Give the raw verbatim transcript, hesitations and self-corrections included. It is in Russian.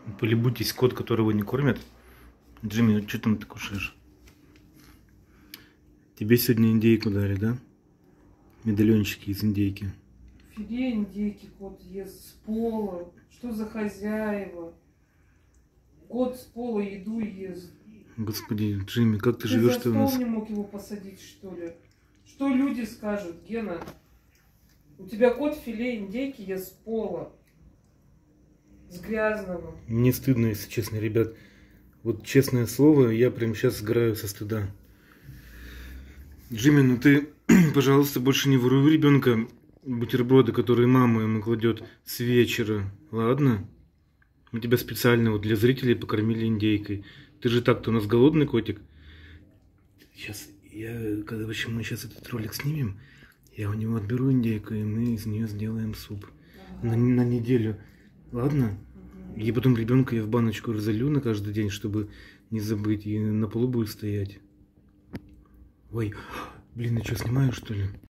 Полюбуйтесь, кот, которого не кормят. Джимми, что там ты кушаешь? Тебе сегодня индейку дали, да? Медальончики из индейки. Филе индейки кот ест с пола. Что за хозяева? Кот с пола еду ест. Господи, Джимми, как ты, Ты живешь за ты у стол нас? не мог его посадить, что ли? Что люди скажут, Гена? У тебя кот филе индейки ест с пола. С грязного. Мне стыдно, если честно, ребят. Вот честное слово, я прямо сейчас сгораю со стыда. Джимми, ну ты, пожалуйста, больше не воруй ребенка бутерброды, которые мама ему кладет с вечера. Ладно? Мы тебя специально вот для зрителей покормили индейкой. Ты же так-то у нас голодный котик. Сейчас, я, когда вообще мы сейчас этот ролик снимем, я у него отберу индейку, и мы из нее сделаем суп. Ага. На, на неделю. Ладно? Угу. И потом ребенка я в баночку разолью на каждый день, чтобы не забыть. И на полу будет стоять. Ой, блин, я что, снимаю, что ли?